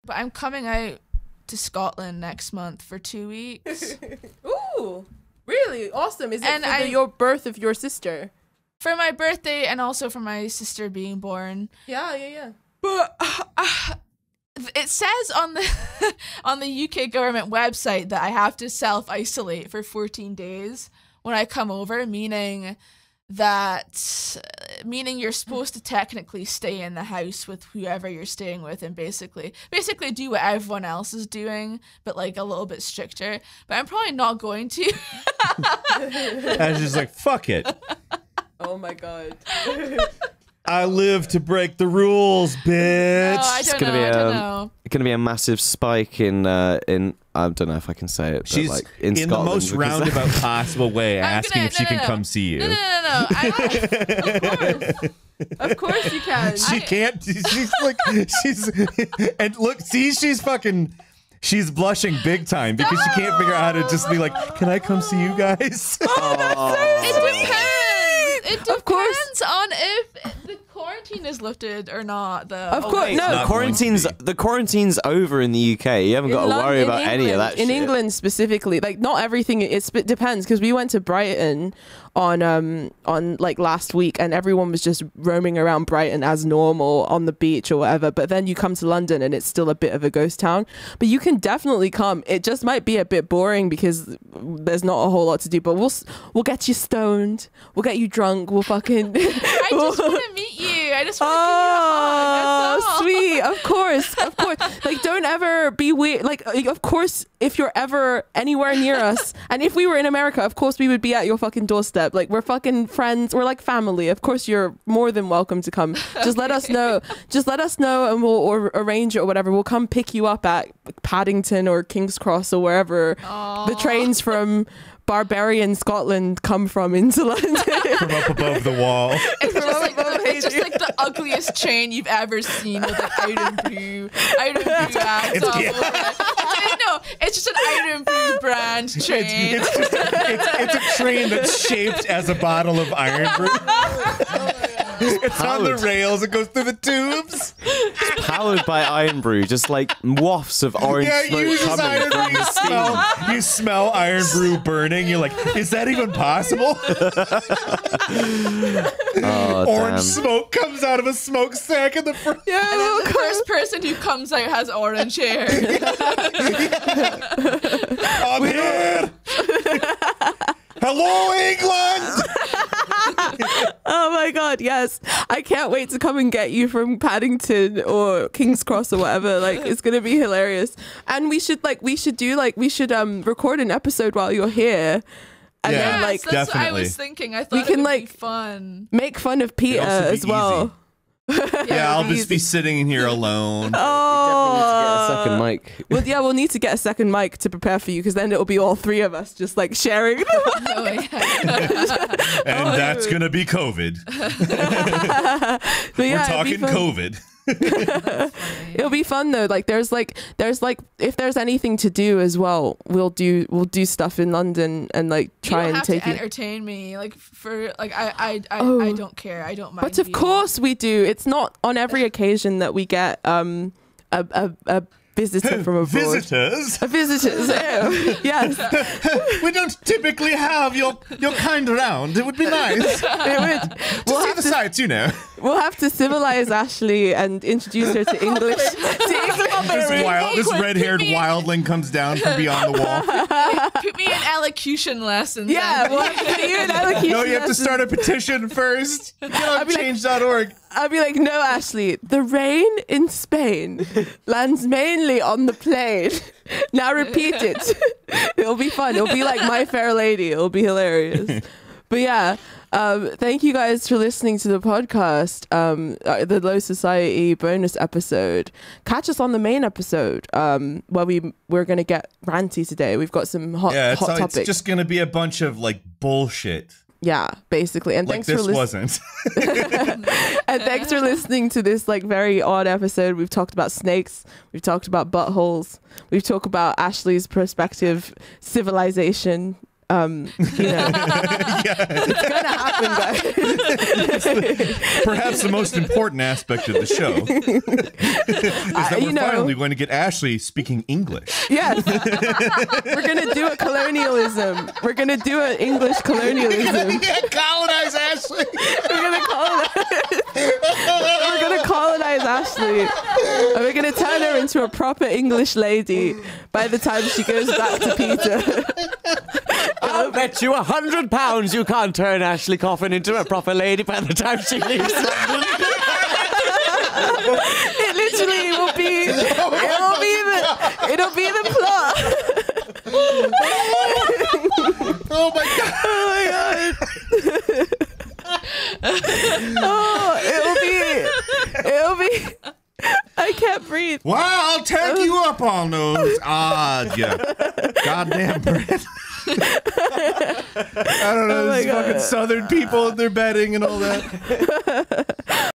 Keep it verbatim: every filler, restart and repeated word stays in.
But I'm coming out to Scotland next month for two weeks. Ooh, really? Awesome. Is it And for I- the, your birth of your sister? For my birthday and also for my sister being born. Yeah, yeah, yeah. But uh, uh, it says on the on the U K government website that I have to self-isolate for fourteen days when I come over, meaning that meaning you're supposed to technically stay in the house with whoever you're staying with and basically basically do what everyone else is doing, but like a little bit stricter. But I'm probably not going to. I was just like, fuck it. Oh my god. I live to break the rules, bitch. No, I It's don't gonna know. be I don't um, know. going to be a massive spike in uh, in I don't know if I can say it, but She's like in, in, the Scotland most because- roundabout possible way, I'm asking gonna- if she no, can no, no. come see you. No, no, no, no. I, Of course you can. She I- can't. She's like, she's and look, see, she's fucking. She's blushing big time because she can't figure out how to just be like, can I come see you guys? it depends. It depends Of course. on if the quarantine is lifted or not. Though. Of Oh, course, wait. no. The Not quarantine's going to the quarantine's over in the U K. You haven't got In to Lon- worry in about any of England- that in shit. England specifically, like not everything. It's, it depends because we went to Brighton on um on like last week and everyone was just roaming around Brighton as normal on the beach or whatever. But then you come to London and it's still a bit of a ghost town. But you can definitely come. It just might be a bit boring because there's not a whole lot to do. But we'll s- we'll get you stoned. We'll get you drunk. We'll fucking. I just want to meet you. I just want to give you a hug. Oh, That's all. sweet. Of course. Of course. Like, don't ever be weird. Like, of course, if you're ever anywhere near us, and if we were in America, of course, we would be at your fucking doorstep. Like, we're fucking friends. We're like family. Of course, you're more than welcome to come. Just let us know. Just let us know and we'll or arrange it or whatever. We'll come pick you up at Paddington or King's Cross or wherever Aw. the trains from barbarian Scotland come from into London. From up above the wall. It's just, like the, it's just like the ugliest chain you've ever seen with like iron brew, iron brew ads all over it. It's, no, it's just an iron brew brand chain. It's, it's, just, it's, it's a train that's shaped as a bottle of iron brew. It's on the Powered. rails. It goes through the tubes. Powered by Iron Brew, just like wafts of orange Yeah, smoke you use coming iron from brew. You the steam. smell, you smell iron brew burning. You're like, is that even possible? Oh, Orange damn. smoke comes out of a smokestack in the front. And then the first person who comes out has orange hair. I'm here. Hello, England. Oh my god, yes. I can't wait to come and get you from Paddington or King's Cross or whatever. Like it's gonna be hilarious. And we should like we should do like we should um record an episode while you're here. And Yeah. then Yes, like that's what I definitely. was thinking. I thought We it can, would like- be fun. make fun of Peter also be as well. easy. Yeah, I'll just be sitting in here alone. Oh, Definitely need to get a second mic. well, yeah, we'll need to get a second mic to prepare for you because then it'll be all three of us just like sharing. Oh, yeah. And that's going to be COVID. But yeah, We're it'd talking be fun. COVID. It'll be fun though. Like there's like there's like if there's anything to do as well, we'll do we'll do stuff in London and like try you don't and have take to it. entertain me. Like for like I I I, Oh. I don't care. I don't mind. But of being- course we do. It's not on every occasion that we get um a a, a visitor from abroad. Visitors? A visitors. Ew. Yes. We don't typically have your, your kind around. It would be nice. To It would. We'll see have the to sights, you know. we'll have to civilize Ashley and introduce her to English. to English. This, wild, this Put red-haired me in- wildling comes down from beyond the wall. Put me in elocution lessons. Yeah, and- we'll have to do an elocution No, you have to lesson. start a petition first. Get on be like- change dot org. I'll be like, no, Ashley, the rain in Spain lands mainly on the plane. Now repeat it. It'll be fun. It'll be like My Fair Lady. It'll be hilarious. But yeah, um, thank you guys for listening to the podcast, um, uh, the Low Society bonus episode. Catch us on the main episode um, where we, we're going to get ranty today. We've got some hot, Yeah, it's, hot it's topics. just going to be a bunch of, like, bullshit. Yeah, basically. And Like thanks for this listening. wasn't. And thanks for listening to this like very odd episode. We've talked about snakes. We've talked about buttholes. We've talked about Ashley's prospective civilization Um, you know, it's gonna happen, guys. Perhaps the most important aspect of the show is that Uh, you we're know- finally going to get Ashley speaking English. Yes, we're gonna do a colonialism. We're gonna do an English colonialism. Colonize Ashley. We're gonna colonize. We're gonna colonize Ashley, and we're gonna turn her into a proper English lady by the time she goes back to Peter. I'll bet you a hundred pounds you can't turn Ashley Coffin into a proper lady by the time she leaves London. It literally will be. It'll be the. It'll be the plot. Oh my god. Oh my god. Oh, it'll be. It'll be. I can't breathe. Well, I'll take you up on those odds, you goddamn Brit. I don't know, Oh my these fucking God. Southern people and their betting and all that.